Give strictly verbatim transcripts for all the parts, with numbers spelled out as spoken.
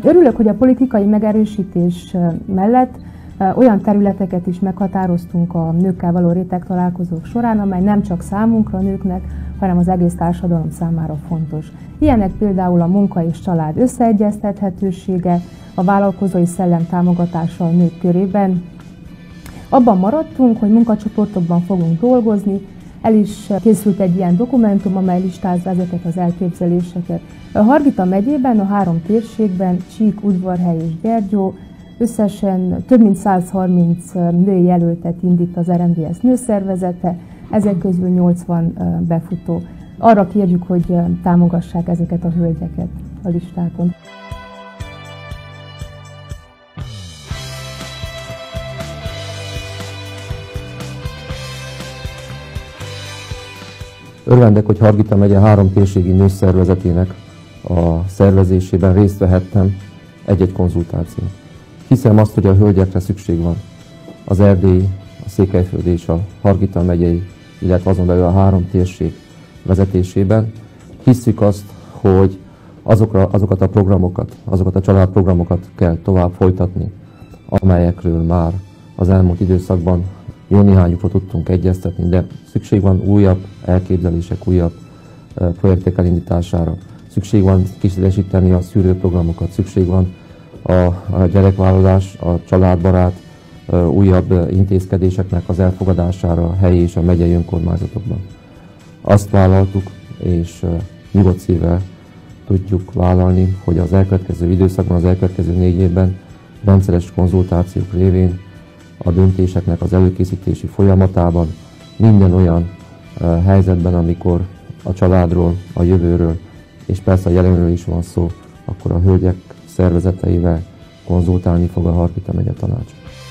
Örülök, hogy a politikai megerősítés mellett olyan területeket is meghatároztunk a nőkkel való rétegtalálkozók során, amely nem csak számunkra, a nőknek, hanem az egész társadalom számára fontos. Ilyenek például a munka és család összeegyeztethetősége, a vállalkozói szellem támogatása a nők körében. Abban maradtunk, hogy munkacsoportokban fogunk dolgozni, el is készült egy ilyen dokumentum, amely listázza ezeket az elképzeléseket. A Hargita megyében, a három térségben, Csík, Udvarhely és Gyergyó összesen több mint száz harminc női jelöltet indít az er em dé es nőszervezete, ezek közül nyolcvan befutó. Arra kérjük, hogy támogassák ezeket a hölgyeket a listákon. Örvendek, hogy Hargita megye három térségi nőszervezetének a szervezésében részt vehettem egy-egy konzultáción. Hiszem azt, hogy a hölgyekre szükség van az erdélyi, a székelyföldi és a Hargita megyei, illetve azon belül a három térség vezetésében. Hisszük azt, hogy azokra, azokat a programokat, azokat a családprogramokat kell tovább folytatni, amelyekről már az elmúlt időszakban jó néhányukról tudtunk egyeztetni, de szükség van újabb elképzelések, újabb projektek elindítására. Szükség van kiszélesíteni a szűrőprogramokat, szükség van a, a gyerekvállalás, a családbarát, újabb intézkedéseknek az elfogadására a helyi és a megyei önkormányzatokban. Azt vállaltuk, és nyugodt szívvel tudjuk vállalni, hogy az elkövetkező időszakban, az elkövetkező négy évben rendszeres konzultációk révén a döntéseknek az előkészítési folyamatában, minden olyan uh, helyzetben, amikor a családról, a jövőről és persze a jelenről is van szó, akkor a hölgyek szervezeteivel konzultálni fog a Hargita megye tanács.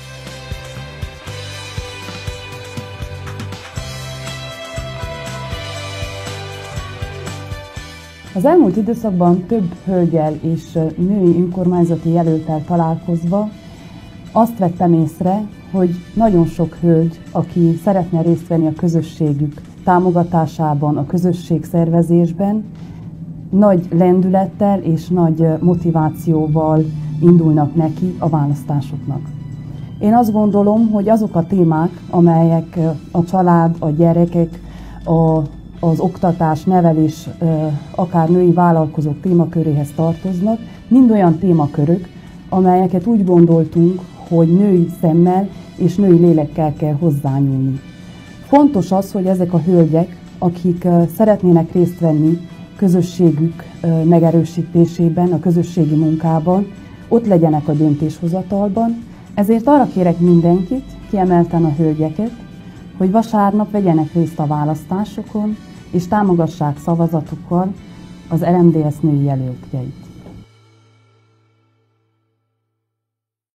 Az elmúlt időszakban több hölgyel és női önkormányzati jelölttel találkozva azt vettem észre, hogy nagyon sok hölgy, aki szeretne részt venni a közösségük támogatásában, a közösségszervezésben, nagy lendülettel és nagy motivációval indulnak neki a választásoknak. Én azt gondolom, hogy azok a témák, amelyek a család, a gyerekek, a, az oktatás, nevelés, akár női vállalkozók témaköréhez tartoznak, mind olyan témakörök, amelyeket úgy gondoltunk, hogy női szemmel és női lélekkel kell hozzányúlni. Fontos az, hogy ezek a hölgyek, akik szeretnének részt venni közösségük megerősítésében, a közösségi munkában, ott legyenek a döntéshozatalban. Ezért arra kérek mindenkit, kiemelten a hölgyeket, hogy vasárnap vegyenek részt a választásokon, és támogassák szavazatukkal az er em dé es női jelöltjeit.